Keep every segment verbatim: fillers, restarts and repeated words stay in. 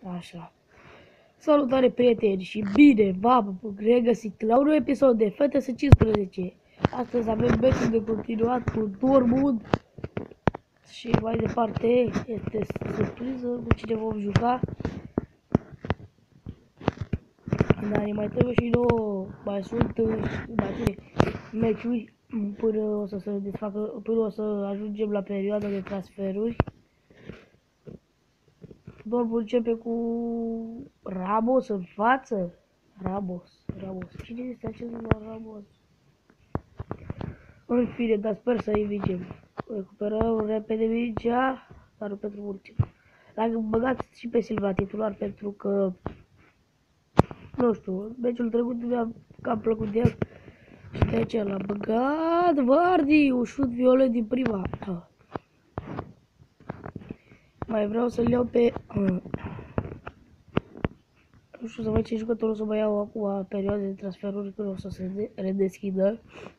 Așa. Salutare, prieteni, și bine v-am regăsit la un episod de F T S cincisprezece. Astăzi avem meciul de continuat cu Dortmund și mai departe este surpriză cu cine vom juca. Dar mai trebuie și nouă, mai sunt mai bine meciuri până o să se desfacă, până o să ajungem la perioada de transferuri. Dortmund începe cu Ramos în față. Ramos, Ramos. Cine este acesta la Ramos? În fine, dar sper să învingem. Recuperăm repede mingea, dar nu pentru mult timp. L-am băgat și pe Silva titular pentru că, nu știu, meciul trecut mi-a cam plăcut de el și de aceea l-am băgat. Vardy, un șut violet din prima. Mai vreau să-l iau pe... Nu știu să văd ce jucător o să mă iau acum perioade de transferuri când o să se redeschidă.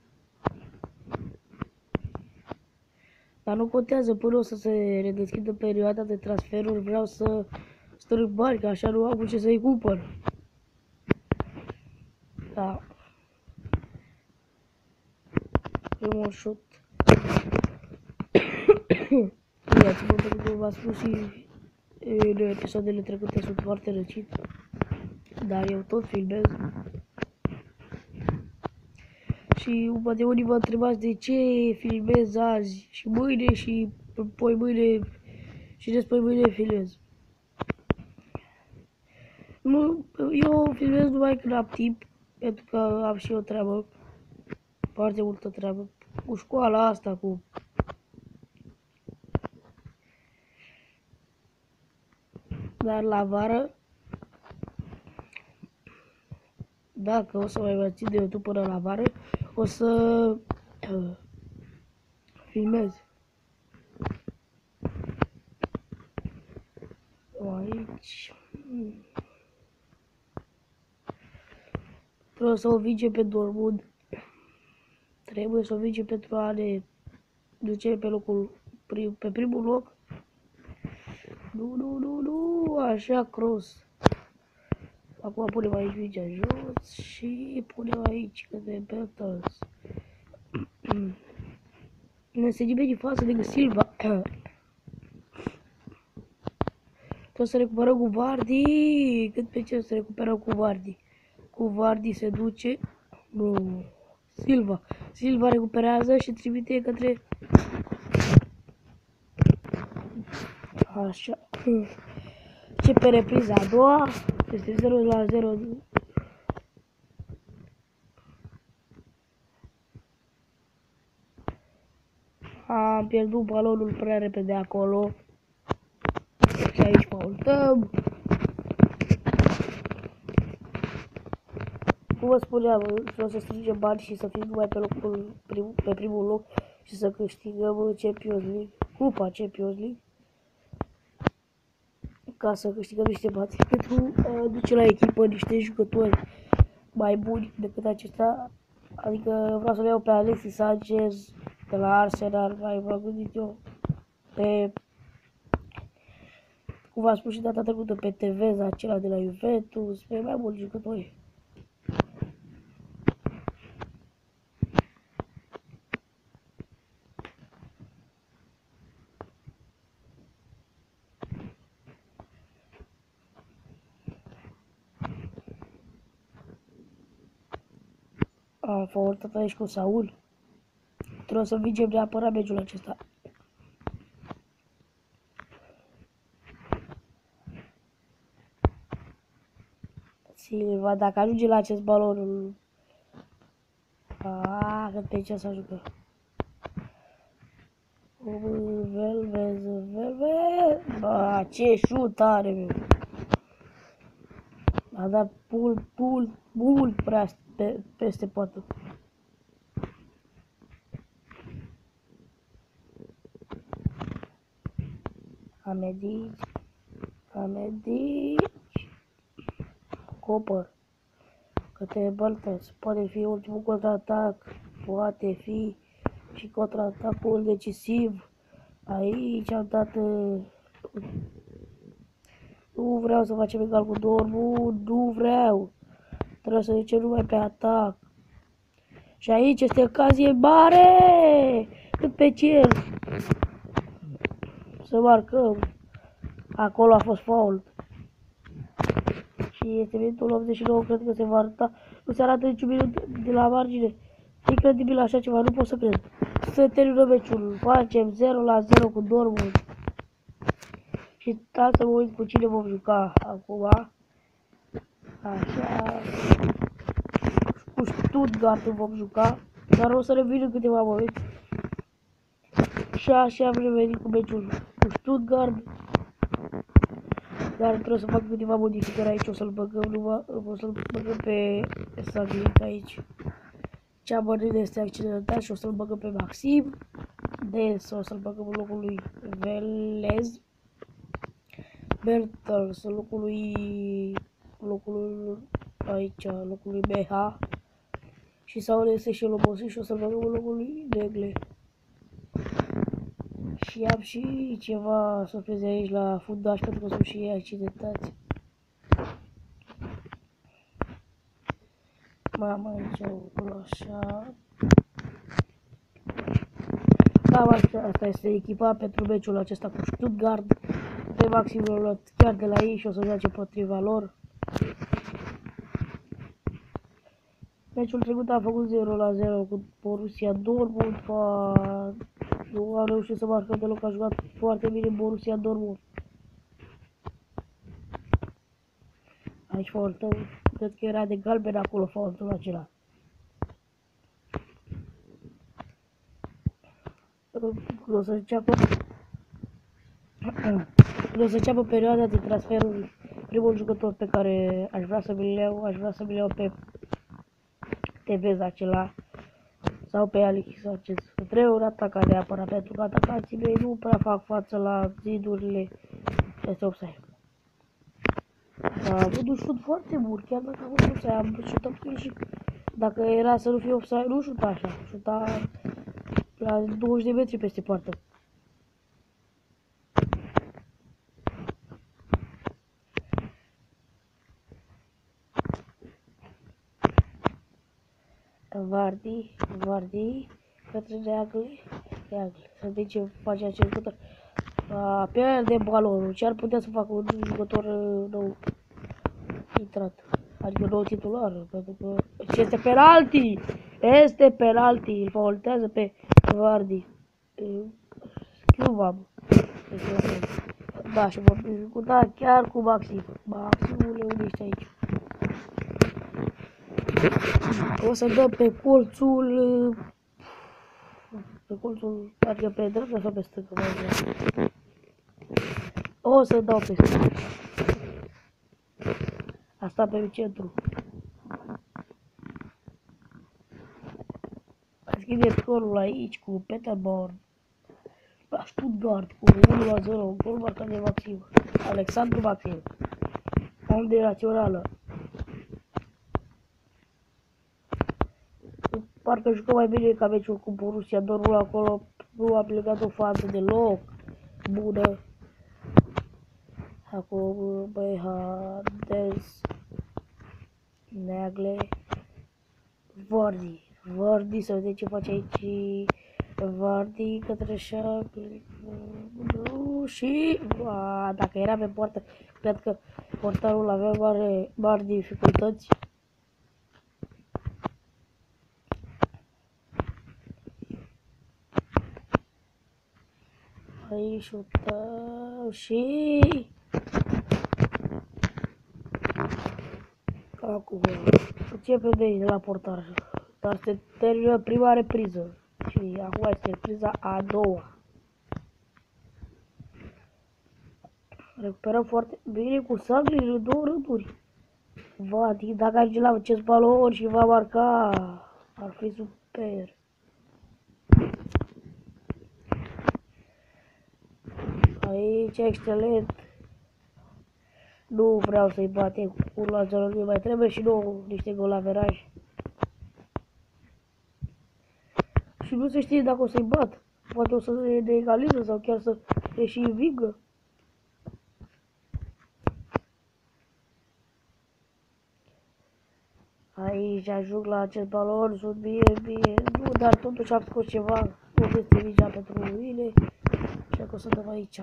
Dar nu contează, până o să se redeschidă perioada de transferuri, vreau să strâng bani, că așa nu am cu ce să-i cumpăr. Da. Primul șut. Ia-ți mă, pentru că v-am spus și în episoadele trecute sunt foarte răcit. Dar eu tot filmez. Și poate unii mă întrebați de ce filmez azi și mâine și poi mâine și despre mâine filmez. Nu, eu filmez numai când am timp, pentru că am și o treabă, foarte multă treabă, cu școala asta, cu... Dar la vară, dacă o să mai mă țin de YouTube până la vară, o să uh, filmez. Aici... Trebuie să o vingem pe Dortmund. Trebuie să o vingem pentru a ne duce pe locul, prim, pe primul loc. Nu, nu, nu, nu, așa, cross. Acum punem aici mingea jos și punem aici câte Belters. Nu se nimeni în față decât Silva. Trebuie să recuperăm cu Vardy. Cât pe ce să recuperăm cu Vardy? Cu Vardy se duce. Nu. Silva. Silva recuperează și trimite către... Așa. Ce pe repriza a doua. Este zero la zero. Am pierdut balonul prea repede acolo. Și aici faultăm. Cum vă spuneam, vreau să strângem bani și să fim numai pe, locul, prim, pe primul loc și să câștigăm Champions League, Cupa Champions League, ca să câștigăm niște bani pentru a duce la echipă niște jucători mai buni decât acesta. Adică vreau să-l iau pe Alexis Sanchez de la Arsenal, mai v-am gândit eu pe, cum v-am spus și data trecută, pe Tevez, acela de la Juventus, pe mai mulți jucători. Am faultat aici cu Saul. Trebuie să vingem neapărat meciul acesta. Silva, dacă ajunge la acest balon... Aaaa, cât pe ce să jucă. Velvez, velvez... Ba, ce șut are, meu. A dat mult, mult, mult prea pe, peste poată. Amedici, Amedici, Copăr, către Belters, poate fi ultimul contraatac, poate fi și contraatacul decisiv. Aici am dat uh, Nu vreau să facem egal cu Dortmund, nu vreau. Trebuie să ducem numai pe atac. Și aici este ocazie mare! Cât pe cer. Să marcăm. Acolo a fost fault. Și este minutul optzeci și nouă, cred că se va arăta. Nu se arată niciun minut de la margine. Incredibil așa ceva, nu pot să cred. Să termină meciul. Facem zero la zero cu Dortmund. Și stai să mă uit cu cine vom juca acum. Așa. Cu Stuttgart vom juca. Dar o să revină câteva momente. Și așa am revenit cu meciul cu Stuttgart. Dar trebuie să fac câteva modificări aici. O să-l băgăm numai, o să-l băgăm pe Saglic aici. Ceamănând este accidentat și o să-l băgăm pe Maxim. Des o să-l băgăm în locul lui Velez. Bertels în locul lui, locul lui aici, locul lui B H. Și sau este și el obosit și o să-l băgăm în locul lui Negle. Și am și ceva surprize aici la fundaș pentru că sunt și ei accidentați. Mama, aici acolo așa. Cam asta, asta este echipa pentru meciul acesta cu Stuttgart. Pe Maxim l-a luat chiar de la ei și o să joace potriva lor. Meciul trecut a făcut zero la zero cu Borussia Dortmund. Fa... Nu am reușit să marcăm deloc, a jucat foarte bine Borussia Dortmund. Aici faultul, cred că era de galben acolo faultul acela. O să înceapă, o să înceapă perioada de transferuri. Primul jucător pe care aș vrea să mi-l iau, aș vrea să mi-l iau pe Tevez acela sau pe Alex Sanchez. Trebuie un atacat neapărat, pentru că atacații mei nu prea fac față la zidurile. Este offside. Am avut un șut foarte bun, chiar dacă am avut offside, am șutat cu el și dacă era să nu fie offside, nu șuta așa, șuta la douăzeci de metri peste poartă. Vardy, Vardy, către Neagle, Neagle, să vedem ce face acest jucător. A, pierde balonul, ce ar putea să facă un jucător nou intrat, adică nou titular, pentru că este penalti, este penalti, îl faultează pe Vardy. Schimbam. Da, și vom discuta chiar cu Maxim. Maximule, unde ești aici? O să dăm pe colțul, pe colțul, adică pe dreapta sau pe stânga, mai o să dau pe stânga. Asta pe centru. Deschide scorul aici cu Peterborn. La Stuttgart cu unu la zero, gol marcat de Maxim. Alexandru Maxim. Unde națională. Parcă jucă mai bine ca meciul cu Borussia Dortmund acolo. Nu a plecat o fază deloc bună. Acum Behandes, Neagle, Vardy. Vardy, să vedem ce face aici. Vardy către Shackle. Și a, dacă era pe poartă, cred că portarul avea mare, mari dificultăți. Aici șutau și acum începe de aici, de la portar. Dar se termină prima repriză și acum este repriza a doua. Recuperăm foarte bine cu Saglic în două rânduri. Vardy, dacă ajunge la acest balon și va marca, ar fi super. Aici, excelent. Nu vreau să-i batem cu unu la zero, nu mai trebuie și nouă niște golaveraj. Și nu se știe dacă o să-i bat. Poate o să ne egaliză sau chiar să ne și învingă. Aici ajung la acest balon, sunt bine, bine, nu, dar totuși am scos ceva, nu este mingea pentru mine, așa că o să dăm aici.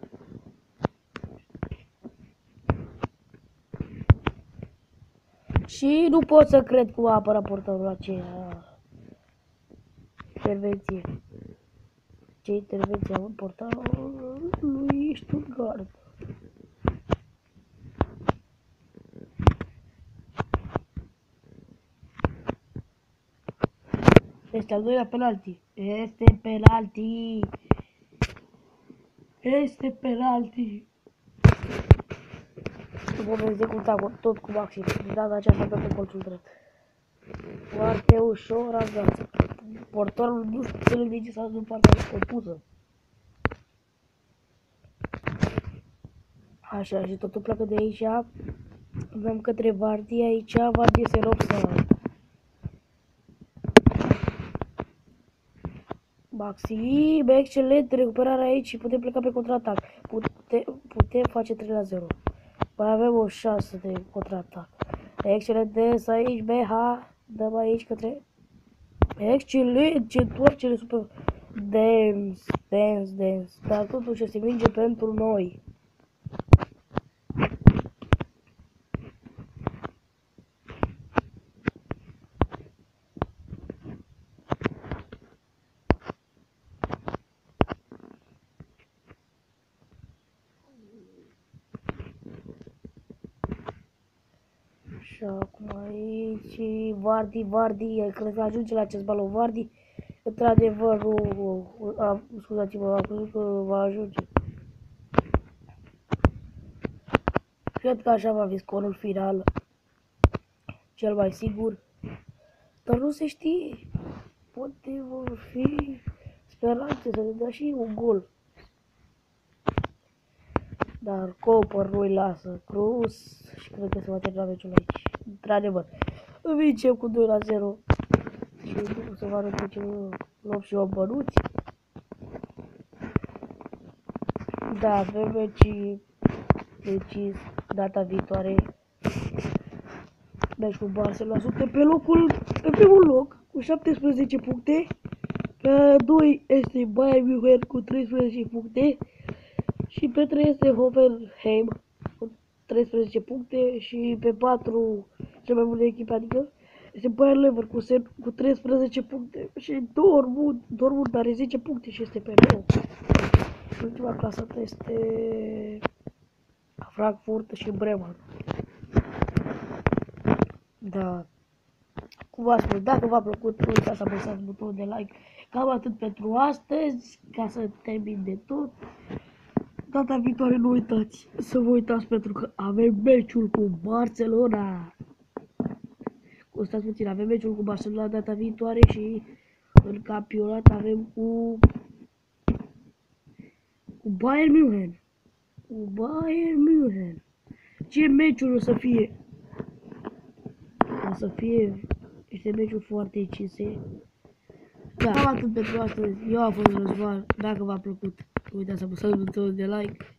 Și nu pot să cred cum a apărat portarul aceea. Intervenție. Ce intervenție am în portarul lui Stuttgart. Este al doilea penalti. Este penalti. Este penalti. Vom executa tot cu maxim. De data aceasta dă pe colțul drept. Foarte ușor am dat. Portarul nu știu ce le zice sau nu partea opusă. Așa, și totul pleacă de aici. Dăm către Vardy aici. Vardy se rog să... Maxim, excelent, recuperarea aici și putem pleca pe contraatac. Pute, putem face trei la zero. Mai avem o șansă de contraatac. Excelent, des aici, B H. Dăm aici către... Excelent, ce întoarcere super... Dance, dance, dance. Dar totuși este minge pentru noi. Și acum aici, Vardy, Vardy, cred că ajunge la acest balon, Vardy, într-adevăr, scuzați-mă, am crezut că va ajunge. Cred că așa va fi scorul final, cel mai sigur, dar nu se știe, poate vor fi speranțe să ne dea și un gol. Dar Cooper nu-i lasă Cruz și cred că se va termina meciul aici. Într-adevăr, învingem cu doi la zero și nu se va arăta ce luăm și o bănuți. Da, avem meci decis data viitoare. Meci cu Barcelona, suntem pe locul, pe primul loc cu șaptesprezece puncte. Pe doi este Bayern München cu treisprezece puncte. Și pe trei este Hoffenheim cu treisprezece puncte și pe patru cea mai bună echipă, adică este Bayer Leverkusen cu treisprezece puncte și Dortmund, Dortmund are zece puncte și este pe nouă. Ultima clasată este Frankfurt și Bremen. Da. Cum v-am spus, dacă v-a plăcut, nu uitați să apăsați butonul de like. Cam atât pentru astăzi, ca să termin de tot. Data viitoare nu uitați să vă uitați pentru că avem meciul cu Barcelona. Stați puțin, avem meciul cu Barcelona data viitoare și în campionat avem cu, cu Bayern München. Cu Bayern München. Ce meciul o să fie? O să fie, este meciul foarte cinse. Da, atât pentru astăzi. Eu am fost Răzvan. Dacă v-a plăcut, nu uitați să apăsați butonul de like.